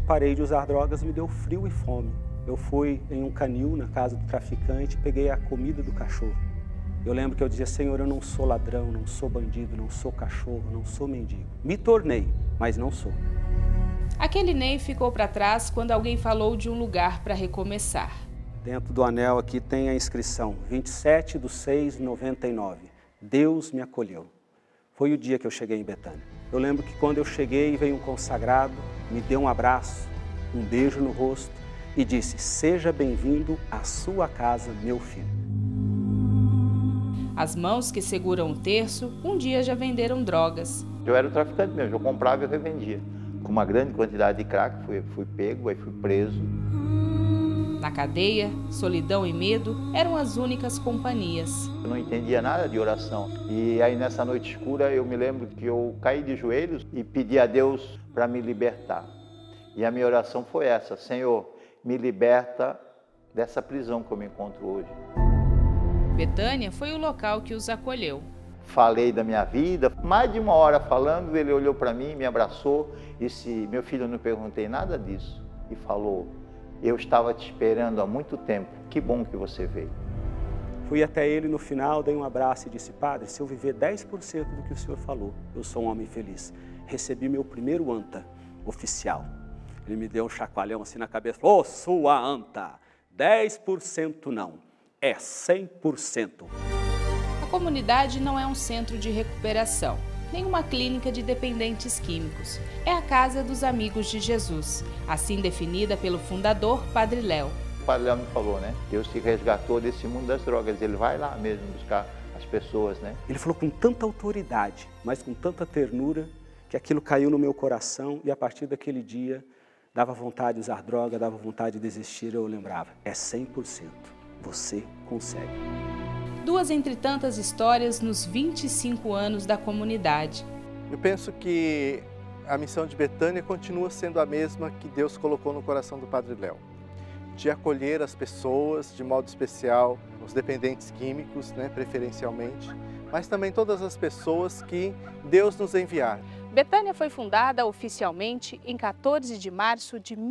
parei de usar drogas, me deu frio e fome. Eu fui em um canil na casa do traficante, peguei a comida do cachorro. Eu lembro que eu dizia: Senhor, eu não sou ladrão, não sou bandido, não sou cachorro, não sou mendigo. Me tornei, mas não sou. Aquele Ney ficou para trás quando alguém falou de um lugar para recomeçar. Dentro do anel aqui tem a inscrição, 27/6/99. Deus me acolheu. Foi o dia que eu cheguei em Betânia. Eu lembro que quando eu cheguei, veio um consagrado, me deu um abraço, um beijo no rosto e disse: seja bem-vindo à sua casa, meu filho. As mãos que seguram o terço, um dia já venderam drogas. Eu era o traficante mesmo, eu comprava e eu revendia. Com uma grande quantidade de crack, fui pego, aí fui preso. Na cadeia, solidão e medo eram as únicas companhias. Eu não entendia nada de oração. E aí nessa noite escura eu me lembro que eu caí de joelhos e pedi a Deus para me libertar. E a minha oração foi essa: Senhor, me liberta dessa prisão que eu me encontro hoje. Betânia foi o local que os acolheu. Falei da minha vida, mais de uma hora falando, ele olhou para mim, me abraçou e disse: meu filho, eu não perguntei nada disso. E falou: eu estava te esperando há muito tempo, que bom que você veio. Fui até ele no final, dei um abraço e disse: Padre, se eu viver 10% do que o senhor falou, eu sou um homem feliz. Recebi meu primeiro anta oficial. Ele me deu um chacoalhão assim na cabeça: ô, sua anta, 10% não, é 100%. A comunidade não é um centro de recuperação, nem uma clínica de dependentes químicos. É a casa dos amigos de Jesus, assim definida pelo fundador, Padre Léo. O Padre Léo me falou, né? Deus te resgatou desse mundo das drogas, ele vai lá mesmo buscar as pessoas, né? Ele falou com tanta autoridade, mas com tanta ternura, que aquilo caiu no meu coração e a partir daquele dia dava vontade de usar droga, dava vontade de desistir. Eu lembrava: é 100%, você consegue. Duas entre tantas histórias nos 25 anos da comunidade. Eu penso que a missão de Betânia continua sendo a mesma que Deus colocou no coração do Padre Léo, de acolher as pessoas, de modo especial os dependentes químicos, né, preferencialmente, mas também todas as pessoas que Deus nos enviar. Betânia foi fundada oficialmente em 14 de março de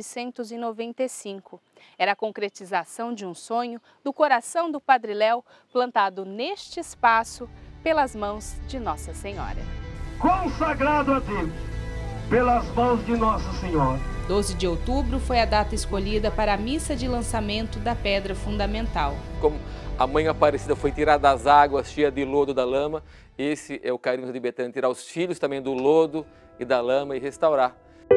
1995. Era a concretização de um sonho do coração do Padre Léo, plantado neste espaço pelas mãos de Nossa Senhora. Consagrado a Deus, pelas mãos de Nossa Senhora. 12 de outubro foi a data escolhida para a missa de lançamento da pedra fundamental. Como a Mãe Aparecida foi tirada das águas, cheia de lodo da lama, esse é o carisma de Betânia, tirar os filhos também do lodo e da lama e restaurar.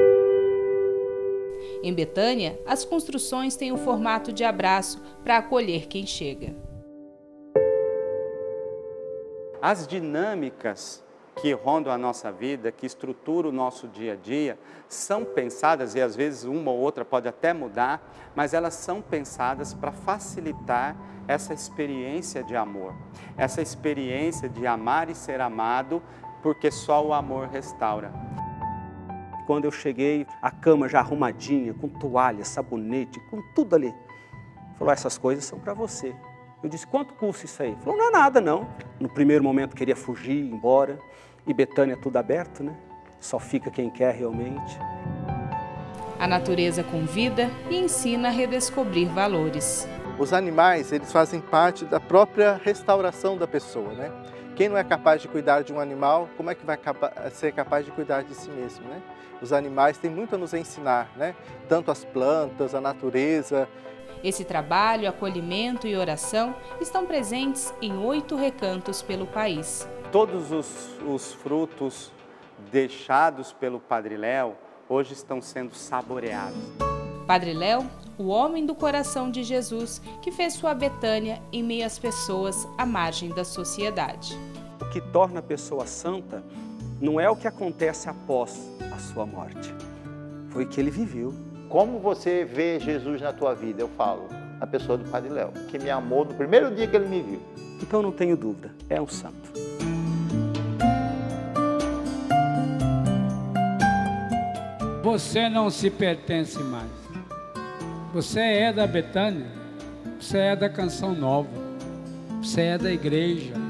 Em Betânia, as construções têm o formato de abraço para acolher quem chega. As dinâmicas que rondam a nossa vida, que estruturam o nosso dia a dia, são pensadas, e às vezes uma ou outra pode até mudar, mas elas são pensadas para facilitar essa experiência de amor, essa experiência de amar e ser amado, porque só o amor restaura. Quando eu cheguei, a cama já arrumadinha, com toalha, sabonete, com tudo ali. Falou: essas coisas são para você. Eu disse: quanto custa isso aí? Falou: não é nada não. No primeiro momento queria fugir, ir embora. E Betânia é tudo aberto, né? Só fica quem quer realmente. A natureza convida e ensina a redescobrir valores. Os animais, eles fazem parte da própria restauração da pessoa, né? Quem não é capaz de cuidar de um animal, como é que vai ser capaz de cuidar de si mesmo, né? Os animais têm muito a nos ensinar, né? Tanto as plantas, a natureza. Esse trabalho, acolhimento e oração estão presentes em 8 recantos pelo país. Todos os frutos deixados pelo Padre Léo hoje estão sendo saboreados. Padre Léo, o homem do coração de Jesus, que fez sua Betânia em meio às pessoas à margem da sociedade. O que torna a pessoa santa não é o que acontece após a sua morte, foi o que ele viveu. Como você vê Jesus na tua vida? Eu falo, na pessoa do Padre Léo, que me amou no primeiro dia que ele me viu. Então não tenho dúvida, é um santo. Você não se pertence mais. Você é da Betânia, você é da Canção Nova, você é da igreja.